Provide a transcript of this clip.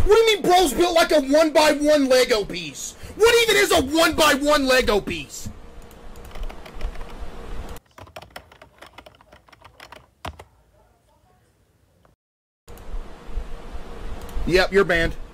What do you mean bro's built like a 1x1 Lego piece? What even is a 1x1 Lego piece? Yep, you're banned.